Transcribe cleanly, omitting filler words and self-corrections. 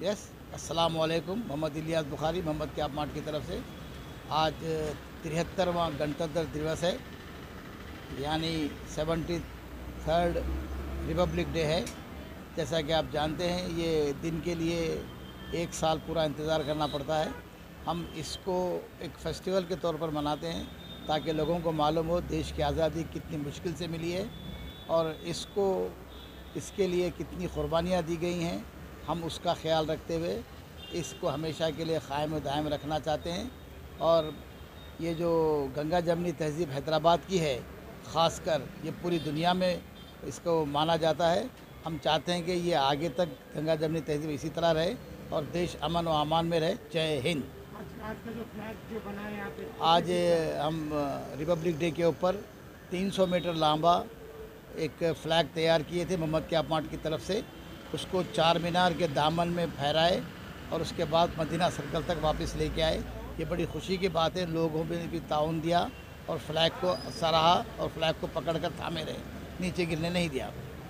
Yes, अस्सलाम वालेकुम। Mohammad Ilyas Bukhari Mohammad cap mart की तरफ से आज 73वां गणतंत्र दिवस है, यानी 73rd रिपब्लिक डे है। जैसा कि आप जानते हैं, ये दिन के लिए एक साल पूरा इंतज़ार करना पड़ता है। हम इसको एक फेस्टिवल के तौर पर मनाते हैं ताकि लोगों को मालूम हो देश की आज़ादी कितनी मुश्किल से मिली है और इसके लिए कितनी कुर्बानियाँ दी गई हैं। हम उसका ख्याल रखते हुए इसको हमेशा के लिए क़ायम दायम रखना चाहते हैं। और ये जो गंगा जमनी तहज़ीब हैदराबाद की है, ख़ासकर ये पूरी दुनिया में इसको माना जाता है। हम चाहते हैं कि ये आगे तक गंगा जमनी तहज़ीब इसी तरह रहे और देश अमन व अमान में रहे। जय हिंद। आज का जो फ्लैग जो बना है यहाँ पे, आज हम रिपब्लिक डे के ऊपर 300 मीटर लंबा एक फ़्लैग तैयार किए थे मोहम्मद कैप मार्ट की तरफ से। उसको चार मीनार के दामन में फहराए और उसके बाद मदीना सर्कल तक वापस लेके आए। ये बड़ी खुशी की बात है, लोगों ने भी ताउन दिया और फ्लैग को सराहा और फ्लैग को पकड़ कर थामे रहे, नीचे गिरने नहीं दिया।